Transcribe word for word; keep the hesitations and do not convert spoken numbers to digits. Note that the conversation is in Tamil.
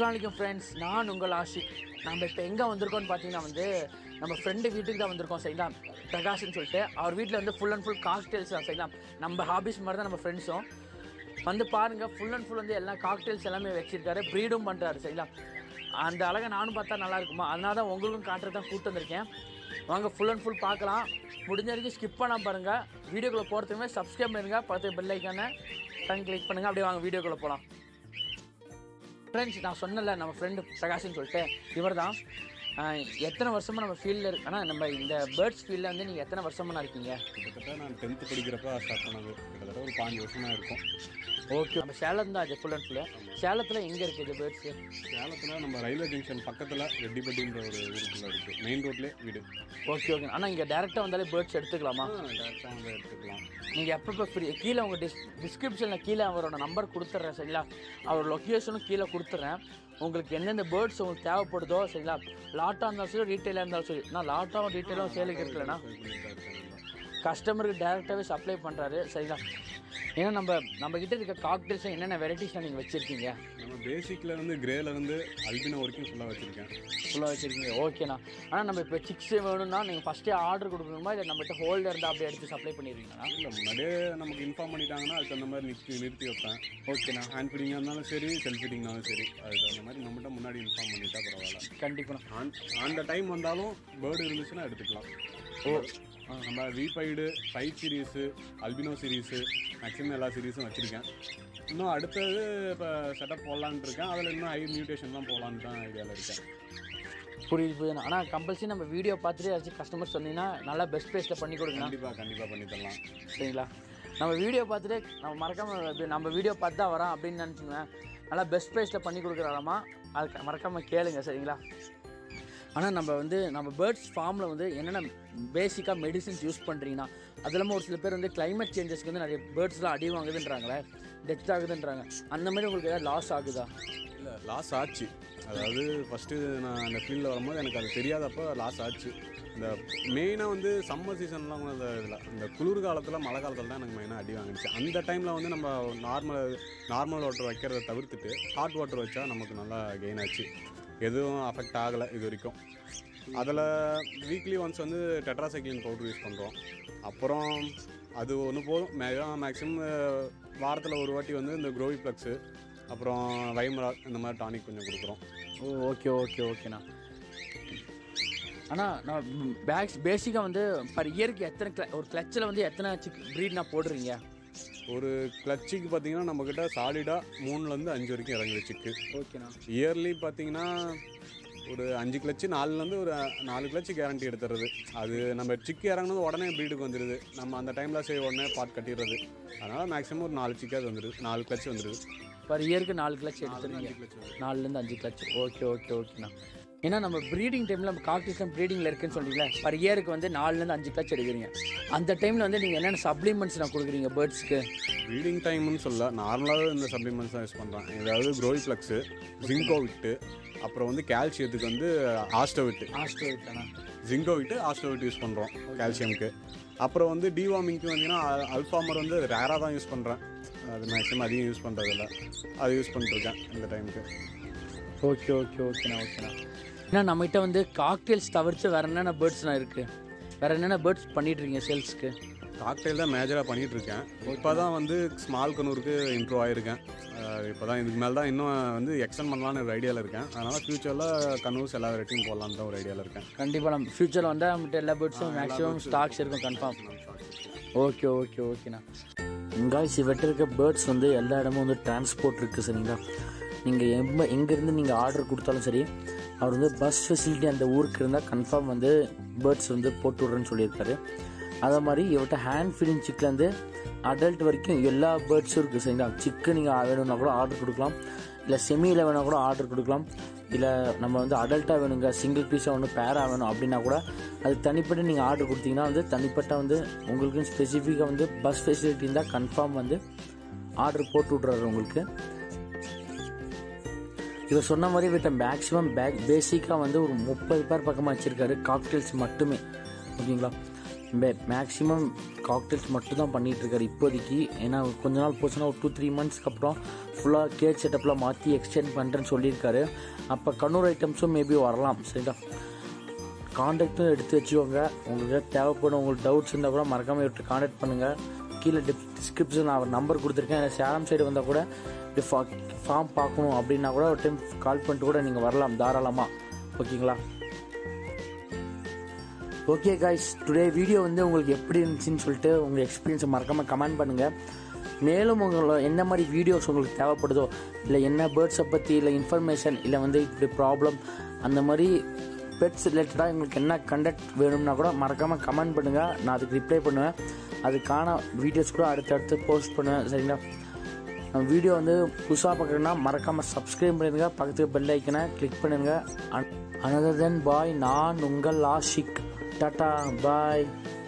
அஸ்ஸலாமுஅலைக்கும் ஃப்ரெண்ட்ஸ், நான் உங்கள் ஆஷிக். நம்ம இப்போ எங்கே வந்திருக்கோம்னு பார்த்தீங்கன்னா வந்து நம்ம ஃப்ரெண்டு வீட்டுக்கு தான் வந்திருக்கோம். சரிங்களா, பிரகாஷ்னு சொல்லிட்டு அவர் வீட்டில் வந்து ஃபுல் அண்ட் ஃபுல் காக்டெயில்ஸ் தான். சரிங்களா, நம்ம ஹாபிஸ் மாதிரி தான் நம்ம ஃப்ரெண்ட்ஸும் வந்து பாருங்கள். ஃபுல் அண்ட் ஃபுல் வந்து எல்லா காக்டெயில்ஸ் எல்லாமே வச்சுருக்காரு, ப்ரீடும் பண்ணுறாரு. சரிங்களா, அந்த அழகை நானும் பார்த்தா நல்லா இருக்குமா, அதனால தான் உங்களுக்கும் காட்டுறது தான் கூப்பிட்டு வந்திருக்கேன். வாங்க ஃபுல் அண்ட் ஃபுல் பார்க்கலாம். முடிஞ்ச வரைக்கும் ஸ்கிப் பண்ணால் பாருங்கள். வீடியோக்குள்ளே போகிறதுக்குமே சப்ஸ்கிரைப் பண்ணுங்க, பக்கத்து பெல் ஐக்கானை டன் கிளிக் பண்ணுங்கள். அப்படியே வாங்க வீடியோக்குள்ளே போகலாம். ஃப்ரெண்ட்ஸ், நான் சொன்னல நம்ம ஃப்ரெண்டு பிரகாஷ்னு சொல்லிட்டு இவர் தான். எத்தனை வருஷமாக நம்ம ஃபீல்டில் இருக்கு. ஆனால் நம்ம இந்த பேர்ட்ஸ் ஃபீல்டில் வந்து நீங்கள் எத்தனை வருஷமாக இருக்கீங்க? கிட்டத்தட்ட நான் டென்த்து படிக்கிறப்ப ஸ்டார்ட் பண்ணது, கிட்டத்தட்ட ஒரு பாஞ்சு வருஷமாக இருக்கும். ஓகே, நம்ம சேலம் தான் அது ஃபுல் அண்ட் ஃபுல்லு. சேலத்தில் எங்கே இருக்குது இது பேர்ட்ஸு? சேலத்தில் நம்ம ரயில்வே ஜங்ஷன் பக்கத்தில் ரெட்டிப்பட்டின்ற ஒரு ஊருக்குள்ளே இருக்குது, மெயின் ரோட்லேயே வீடு. Okay okay. ஆனால் இங்கே டேரெக்டாக வந்தாலே பேர்ட்ஸ் எடுத்துக்கலாமா? டேரெக்டாக வந்து எடுத்துக்கலாம். நீங்கள் எப்பப்போ ஃப்ரீ கீழே உங்கள் டிஸ் டிஸ்கிரிப்ஷனில் கீழே அவரோட நம்பர் கொடுத்துட்றேன். சரிங்களா, அவர் லொக்கேஷனும் கீழே கொடுத்துட்றேன். உங்களுக்கு எந்தெந்த பேர்ட்ஸ் உங்களுக்கு தேவைப்படுதோ, சரிங்களா, லாட்டாக இருந்தாலும் சரி, ரீட்டெயிலாக இருந்தாலும் சரி. நான் லாட்டாகவும் ரீட்டெயிலும் சேலுக்கு இருக்கலண்ணா, கஸ்டமருக்கு டேரெக்டாகவே சப்ளை பண்ணுறாரு. சரிங்களா, ஏன்னா நம்ம நம்மக்கிட்ட இருக்க காக்டெயில்ஸ் என்னென்ன வெரைட்டிஸ்லாம் நீங்கள் வச்சுருக்கீங்க? நம்ம பேசிக்கில் வந்து கிரேலேருந்து அல்பினோ வரைக்கும் ஃபுல்லாக வச்சுருக்கேன். ஃபுல்லாக வச்சுருக்கீங்க, ஓகேண்ணா. ஆனால் நம்ம இப்போ சிக்ஸு வேணும்னா நீங்கள் ஃபஸ்ட்டே ஆர்டர் கொடுக்கணுமா, இல்லை நம்மகிட்ட ஹோல்டர் இருந்தால் அப்படியே எடுத்து சப்ளை பண்ணிடுவீங்களா? இல்லை, முன்னாடியே நமக்கு இன்ஃபார்ம் பண்ணிட்டாங்கன்னா அதுக்கு அந்த மாதிரி நிறுத்தி நிறுத்தி வைப்பேன். ஓகேண்ணா, ஹேண்ட் ஃபீடிங்காக இருந்தாலும் சரி, செல்ஃப் ஃபீடிங்னாலும் சரி, அதுக்கு அந்த மாதிரி நம்மகிட்ட முன்னாடி இன்ஃபார்ம் பண்ணிட்டா பரவாயில்ல. கண்டிப்பாக ஆன் அந்த டைம் வந்தாலும் பேர்டு இருந்துச்சுன்னா எடுத்துக்கலாம். ஓ, நம்ம வீபைடு, five series, albino series, maximum எல்லா சீரீஸும் வச்சுருக்கேன். இன்னும் அடுத்தது இப்போ செட்டப் போடலான்ட்டு இருக்கேன். அதில் இன்னும் ஹை மியூட்டேஷன்லாம் போகலான்னு தான் ஐடியாவில் இருக்கேன். புரியுது புரியுது. ஆனால் கம்பல்சரி நம்ம வீடியோ பார்த்துட்டு ஏதாச்சும் கஸ்டமர் சொன்னீங்கன்னா நல்லா பெஸ்ட் ப்ரைஸில் பண்ணி கொடுங்க. கண்டிப்பாக கண்டிப்பாக பண்ணி தரலாம். சரிங்களா, நம்ம வீடியோ பார்த்துட்டு நம்ம மறக்காமல் நம்ம வீடியோ பார்த்து தான் வரோம் அப்படின்னு நினச்சிங்க, நல்லா பெஸ்ட் ப்ரைஸில் பண்ணி கொடுக்குறாராமா, அது மறக்காமல் கேளுங்க. சரிங்களா, ஆனால் நம்ம வந்து நம்ம பேர்ட்ஸ் ஃபார்மில் வந்து என்னென்ன பேசிக்காக மெடிசின்ஸ் யூஸ் பண்ணுறீங்கன்னா, அது இல்லாமல் ஒரு சில பேர் வந்து கிளைமேட் சேஞ்சஸ்க்கு வந்து நிறைய பேர்ட்ஸ்லாம் அடி வாங்குதுன்றாங்களே, டெத் ஆகுதுன்றாங்க. அந்த மாதிரி உங்களுக்கு ஏதாவது லாஸ் ஆகுதா? இல்லை, லாஸ் ஆச்சு. அதாவது ஃபஸ்ட்டு நான் அந்த ஃபீல்டில் வரும்போது எனக்கு அது தெரியாதப்போ லாஸ் ஆச்சு. இந்த மெயினாக வந்து சம்மர் சீசன்லாம் அந்த இதில் இந்த குளிர் காலத்தில், மழை காலத்தில் தான் எனக்கு மெயினாக அடி வாங்கிச்சு. அந்த டைமில் வந்து நம்ம நார்மல் நார்மல் வாட்டர் வைக்கிறத தவிர்த்துட்டு ஹாட் வாட்டர் வச்சா நமக்கு நல்லா கெயின் ஆச்சு. எதுவும் அஃபெக்ட் ஆகலை இது வரைக்கும். அதில் வீக்லி ஒன்ஸ் வந்து டெட்ராசைக்ளின் பவுடர் யூஸ் பண்ணுறோம். அப்புறம் அது ஒன்று போதும். மே மேக்ஸிமம் வாரத்தில் ஒரு வாட்டி வந்து இந்த க்ரோவி ப்ளக்ஸு, அப்புறம் வைமரா, இந்த மாதிரி டானிக் கொஞ்சம் கொடுக்குறோம். ஓ, ஓகே ஓகே ஓகேண்ணா. ஆனால் நான் பேக்ஸ் பேசிக்காக வந்து பர் இயருக்கு எத்தனை கிள ஒரு கிளச்சில் வந்து எத்தனை சிக் ப்ரீட் நான் போடுறீங்க? ஒரு கிளச்சிக்கு பார்த்தீங்கன்னா நம்மக்கிட்ட சாலிடாக மூணுலேருந்து அஞ்சு வரைக்கும் இறங்குது சிக்கு. ஓகேண்ணா. இயர்லி பார்த்தீங்கன்னா ஒரு அஞ்சு கிளச்சு, நாலுலேருந்து ஒரு நாலு கிளச்சு கேரண்டி எடுத்துறது. அது நம்ம சிக்கு இறங்கினது உடனே ப்ரீடுக்கு வந்துடுது. நம்ம அந்த டைமில் சரி உடனே பாட் கட்டிடுறது. அதனால் மேக்ஸிமம் ஒரு நாலு சிக்காது வந்துடுது, நாலு கிளச்சு வந்துடுது. பர் இயருக்கு நாலு கிளச் எடுத்துருங்க, நாலுலேருந்து அஞ்சு கிளச். ஓகே ஓகே ஓகேண்ணா. ஏன்னா நம்ம ப்ரீடிங் டைமில் நம்ம காக்டெயில்ஸ்லாம் ப்ரீடிங்கில் இருக்குன்னு சொல்கிறீங்களா, பர் இயருக்கு வந்து நாலுலேருந்து அஞ்சு கிளச் எடுக்கிறீங்க. அந்த டைமில் வந்து நீங்கள் என்னென்ன சப்ளிமெண்ட்ஸ் நான் கொடுக்குறீங்க பேர்ட்ஸ்க்கு? ப்ரீடிங் டைம்னு சொல்ல நார்மலாகவே இந்த சப்ளிமெண்ட்ஸ் தான் யூஸ் பண்ணுறேன். ஏதாவது க்ரோவி ப்ளக்ஸு, ஜிங்கோ விட்டு, அப்புறம் வந்து கால்சியத்துக்கு வந்து ஆஸ்டோவிட்டு. ஆஸ்டோவிட்டாண்ணா. ஜிங்கோ விட்டு ஆஸ்டோவிட்டு யூஸ் பண்ணுறோம் கால்சியமுக்கு. அப்புறம் வந்து டிவார்மிங்க்கு வந்தீங்கன்னா அல்ஃபாமர் வந்து ரேராக தான் யூஸ் பண்ணுறேன். அது மேக்ஸிமம் அதிகம் யூஸ் பண்ணுறதில்ல, அது யூஸ் பண்ணிட்டுருக்கேன் இந்த டைமுக்கு. ஓகே ஓகே ஓகேண்ணா ஓகேண்ணா. ஏன்னா நம்மகிட்ட வந்து காக்டெயில்ஸ் தவிர்த்து வேறு என்னென்ன பேர்ட்ஸ்லாம் இருக்குது? வேறு என்னென்ன பேர்ட்ஸ் பண்ணிகிட்ருக்கீங்க சேல்ஸ்க்கு? காக்டெயில் தான் மேஜராக பண்ணிகிட்ருக்கேன். இப்போ தான் வந்து ஸ்மால் கனூருக்கு இம்ப்ரூவ் ஆகிருக்கேன். இப்போ தான் இதுக்கு மேலே தான் இன்னும் வந்து எக்ஸ்டெண்ட் பண்ணலான்னு ஒரு ஐடியாவில் இருக்கேன். அதனால் ஃப்யூச்சரில் கனூர்ஸ் எல்லா வெரைட்டியும் போடலான்னு தான் ஒரு ஐடியாவில் இருக்கேன். கண்டிப்பாக நம்ம ஃப்யூச்சரில் வந்து நம்மகிட்ட எல்லா பேர்ட்ஸும் மேக்ஸிமம் ஸ்டாக்ஸ் இருக்கும் கன்ஃபார்ம். ஓகே ஓகே ஓகேண்ணா. காய்ஸ், இவற்றை இருக்க பேர்ட்ஸ் வந்து எல்லா இடமும் வந்து டிரான்ஸ்போர்ட் இருக்குது. சரிங்களா, நீங்கள் எங்கே எங்கேருந்து நீங்கள் ஆர்டர் கொடுத்தாலும் சரி, அவர் வந்து பஸ் ஃபெசிலிட்டி அந்த ஊருக்கு இருந்தால் கன்ஃபார்ம் வந்து பேர்ட்ஸ் வந்து போட்டு விட்றேன்னு சொல்லியிருக்காரு. அதே மாதிரி இவர்கிட்ட ஹேண்ட் ஃபீடிங் சிக்லேருந்து அடல்ட் வரைக்கும் எல்லா பேர்ட்ஸும் இருக்குது. சரிங்களா, சிக்கு நீங்கள் வேணும்னா கூட ஆர்டர் கொடுக்கலாம், இல்லை செமியில் வேணால் கூட ஆர்டர் கொடுக்கலாம், இல்லை நம்ம வந்து அடல்ட்டாக வேணுங்க, சிங்கிள் பீஸாக ஒன்று பேராக வேணும் அப்படின்னா கூட அது தனிப்பட்ட நீங்கள் ஆர்டர் கொடுத்தீங்கன்னா வந்து தனிப்பட்ட வந்து உங்களுக்கு ஸ்பெசிஃபிக்காக வந்து பஸ் ஃபெசிலிட்டி இருந்தால் கன்ஃபார்ம் வந்து ஆர்டர் போட்டு விட்றாரு உங்களுக்கு. இவர் சொன்ன மாதிரி இவர்கிட்ட மேக்ஸிமம் பேக் பேசிக்காக வந்து ஒரு முப்பது பேர் பக்கமாக வச்சுருக்காரு காக்டெயில்ஸ் மட்டுமே. ஓகேங்களா, மேக்ஸிமம் காக்டெயில்ஸ் மட்டும் தான் பண்ணிகிட்ருக்காரு இப்போதைக்கு. ஏன்னா கொஞ்ச நாள் போச்சுன்னா ஒரு டூ த்ரீ மந்த்ஸ்க்கு அப்புறம் ஃபுல்லாக கேட் செட்டப்பில் மாற்றி எக்ஸ்டெண்ட் பண்ணுறேன்னு சொல்லியிருக்காரு. அப்போ கண்ணூர் ஐட்டம்ஸும் மேபி வரலாம். சரிங்களா, கான்டாக்டும் எடுத்து வச்சுக்கோங்க. உங்களுக்கு தேவைப்படும் உங்களுக்கு டவுட்ஸ் இருந்தால் கூட மறக்காமல் இவர்கிட்ட கான்டாக்ட் பண்ணுங்கள். கீழே டிப் டிஸ்கிரிப்ஷன் அவர் நம்பர் கொடுத்துருக்கேன். எனக்கு சேலம் சைடு வந்தால் கூட ஃபார்ம் பார்க்கணும் அப்படின்னா கூட ஒரு டைம் கால் பண்ணிட்டு கூட நீங்கள் வரலாம் தாராளமாக. ஓகேங்களா? ஓகே காய்ஸ், டுடே வீடியோ வந்து உங்களுக்கு எப்படி இருந்துச்சுன்னு சொல்லிட்டு உங்கள் எக்ஸ்பீரியன்ஸை மறக்காமல் கமெண்ட் பண்ணுங்கள். மேலும் உங்களை என்ன மாதிரி வீடியோஸ் உங்களுக்கு தேவைப்படுதோ, இல்லை என்ன பேர்ட்ஸை பற்றி இல்லை இன்ஃபர்மேஷன் இல்லை வந்து இப்படி ப்ராப்ளம் அந்த மாதிரி பெட்ஸ் ரிலேட்டடாக உங்களுக்கு என்ன கண்டெக்ட் வேணும்னா கூட மறக்காமல் கமெண்ட் பண்ணுங்கள். நான் அதுக்கு ரிப்ளை பண்ணுவேன். அதுக்கான வீடியோஸ் கூட அடுத்தடுத்து போஸ்ட் பண்ணுவேன். சரிங்களா, நம்ம வீடியோ வந்து புதுசாக பார்க்குறேன்னா மறக்காமல் சப்ஸ்கிரைப் பண்ணிடுங்க. பக்கத்துக்கு பெல் ஐக்கனை கிளிக் பண்ணுங்கள். அனதர் தென் பாய், நான் உங்கள் ஆஷிக். டாட்டா பாய்.